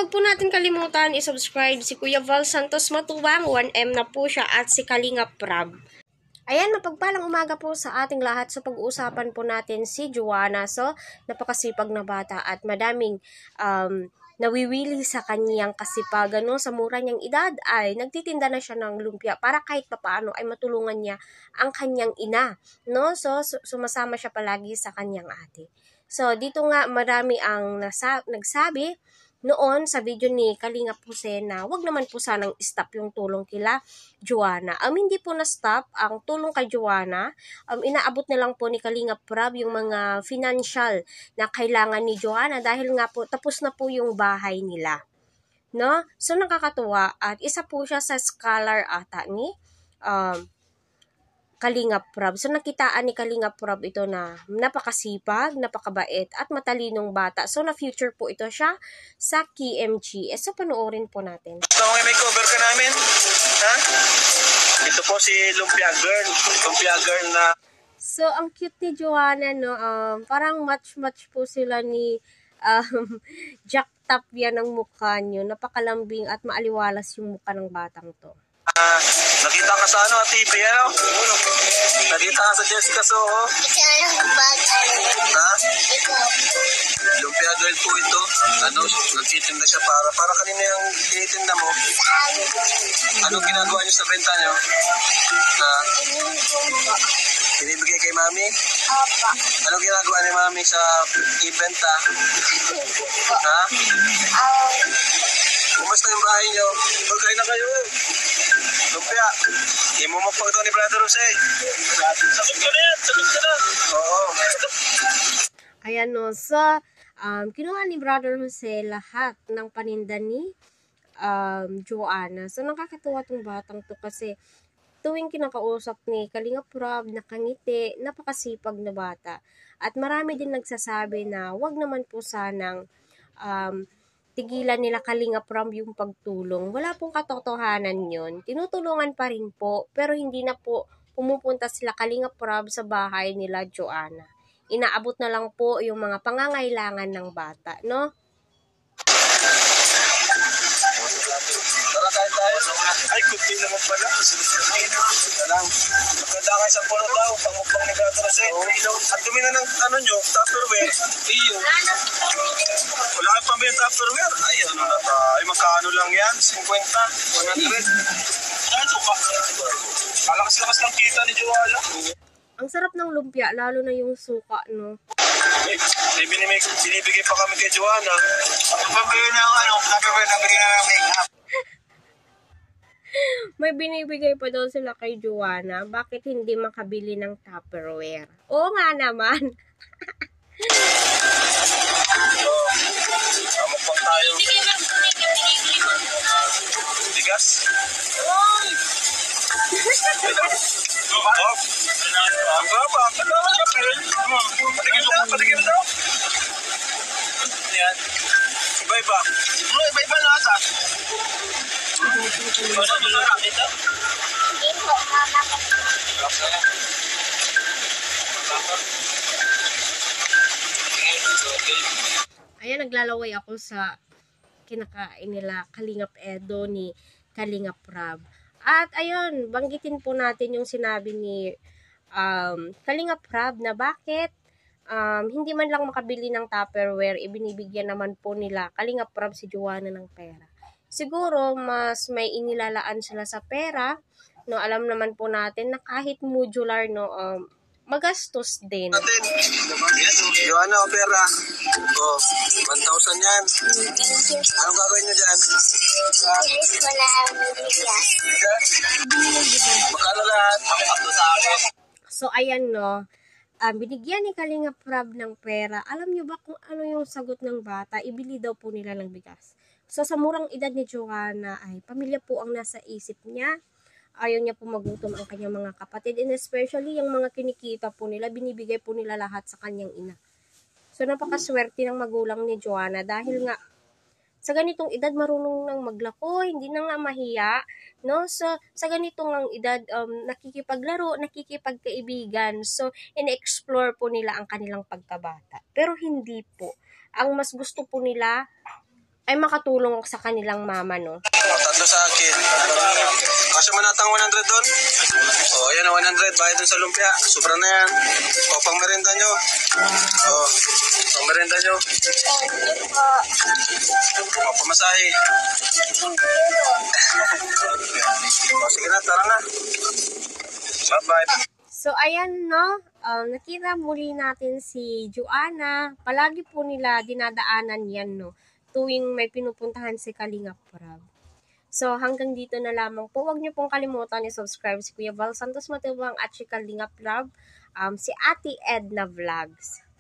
wag po natin kalimutan i-subscribe si Kuya Val Santos Matubang, 1M na po siya, at si Kalinga Prab. Ayan, mapagpalang umaga po sa ating lahat. So, pag-uusapan po natin si Joanna. So, napakasipag na bata at madaming nawiwili sa kanyang kasipagan. No? Sa mura niyang edad ay nagtitinda na siya ng lumpia para kahit papaano ay matulungan niya ang kanyang ina. No? So, sumasama siya palagi sa kanyang ate. So, dito nga marami ang nagsabi noon sa video ni Kalinga Jose na wag naman po sanang stop yung tulong kila Joanna. Hindi po na-stop ang tulong kay Joanna. Inaabot na lang po ni Kalinga Prab yung mga financial na kailangan ni Joanna dahil nga po tapos na po yung bahay nila. No? So nakakatuwa at isa po siya sa scholar ata ni Kalinga Prab. So nakitaan ni Kalinga Prab ito na napakasipag, napakabait at matalinong bata. So na future po ito siya sa KMG. So panoorin po natin. So may cover ka namin? Ha? Ito po si Lumpia Girl. Lumpia Girl na... So ang cute ni Joanna, no? Parang match po sila ni Jack Tapia ng mukha nyo. Napakalambing at maaliwalas yung mukha ng batang to. Nakita ka sa TV, ano? Nakita ka sa Jessica Soho? Ha? Lumpia Girl po ito. Nagtitinda siya para kanina yung tinitinda mo. Anong ginagawa niyo sa benta niyo? Ha? Binibigay kay Mami? Opo. Anong ginagawa ni Mami sa ibenta? Ha? Kumusta yung bahay niyo? Magkain na kayo. Lumpia, di mo magpagto ni Brother Jose. Sakit ka na yan, sakit ka na. Oo. Ayan, no. So, kinuha ni Brother Jose lahat ng paninda ni Joanna. So, nakakatuwa tong batang to kasi tuwing kinakausap ni Kalinga Prab, nakangiti, napakasipag na bata. At marami din nagsasabi na wag naman po sanang tigilan nila Kalinga Prab yung pagtulong. Wala pong katotohanan yun. Tinutulungan pa rin po, pero hindi na po pumupunta sila Kalinga Prab sa bahay nila Joanna. Inaabot na lang po yung mga pangangailangan ng bata, no? Tara kain tayo. Ay, kunti naman pala. Ito lang. Maganda kayo sa puno daw. Pangupang ni Brother Jose. Ang dumi na ng nyo, Tupperware. Iyo. Wala kang pambili ng Tupperware. Ay, ano na ta? Ay, magkano lang yan? 50? 100? Ano ba? Kalakas-lakas ng kita ni Joanna. Ang sarap ng lumpia, lalo na yung suka, no? May binibigay pa kami kay Joanna. Ang pambili ng Tupperware na bigyan na ng make-up. May binibigay pa daw sila kay Joanna. Bakit hindi makabili ng Tupperware? Oo nga naman. Mukbang tayo. Bigas? Ang baba. Patigil daw. Yan. Iba-iba. Iba-iba na ata. Ito? Hindi po, mama. Ayan, naglalaway ako sa kinakain nila Kalingap Edo ni Kalinga Prab. At ayun, banggitin po natin yung sinabi ni Kalinga Prab na bakit hindi man lang makabili ng Tupperware, ibinibigyan naman po nila Kalinga Prab si Joanna ng pera. Siguro mas may inilalaan sila sa pera, no? Alam naman po natin na kahit modular, no, magastos din. Joanna, o pera. 1,000 yan. Anong gagawin nyo dyan? Bilis ko na ang bigas. Magkano lahat? Sa akin. So, ayan, no. Binigyan ni Kalinga Prab ng pera. Alam nyo ba kung ano yung sagot ng bata? Ibili daw po nila ng bigas. So, sa murang edad ni Joanna ay pamilya po ang nasa isip niya. Ayaw niya po magutom ang kanyang mga kapatid. And especially, yung mga kinikita po nila, binibigay po nila lahat sa kanyang ina. So, napakaswerte ng magulang ni Joanna dahil nga sa ganitong edad marunong nang maglako, hindi na nga mahiya, no? So, sa ganitong edad, nakikipaglaro, nakikipagkaibigan. So, in-explore po nila ang kanilang pagkabata. Pero hindi po. Ang mas gusto po nila ay makatulong sa kanilang mama, no? O, 3 sa akin. Kasi manatang 100 doon. O, ayan na 100. Bayad dun sa lumpia. Sobra na yan. O, pang merenda nyo. O, pang merenda nyo. Thank you po. O, pamasahe. O, sige na, tara na. Bye-bye. So, ayan, no? Nakita muli natin si Joanna. Palagi po nila dinadaanan yan, no? Tuwing may pinupuntahan si Kalingap Prab. So, hanggang dito na lamang po. Huwag niyo pong kalimutan i-subscribe si Kuya Val Santos Matubang at si Kalingap Prab, si Ate Edna Vlogs.